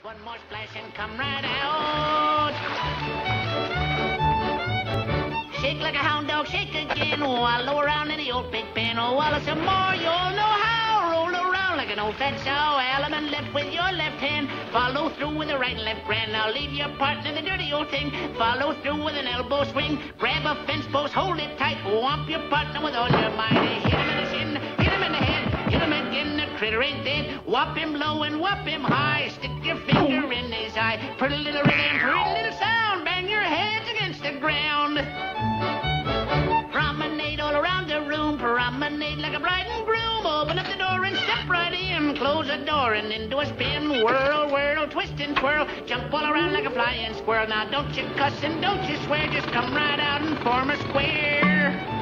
One more splash and come right out. Shake like a hound dog, shake again. Wallow around in the old big pen. Oh, wallow some more, you'll know how. Roll around like an old fat sow. Element left with your left hand. Follow through with the right and left grand. Now leave your partner in the dirty old thing. Follow through with an elbow swing. Grab a fence post, hold it tight. Whomp your partner with all your might. Hit him in the shin, hit him in the head. Hit him again, the critter ain't dead. Whop him low and whop him high. Stick your finger in his eye. Pretty little rhythm, pretty little sound. Bang your heads against the ground. Promenade all around the room. Promenade like a bride and groom. Open up the door and step right in. Close the door and into a spin. Whirl, whirl, twist and twirl. Jump all around like a flying squirrel. Now don't you cuss and don't you swear. Just come right out and form a square.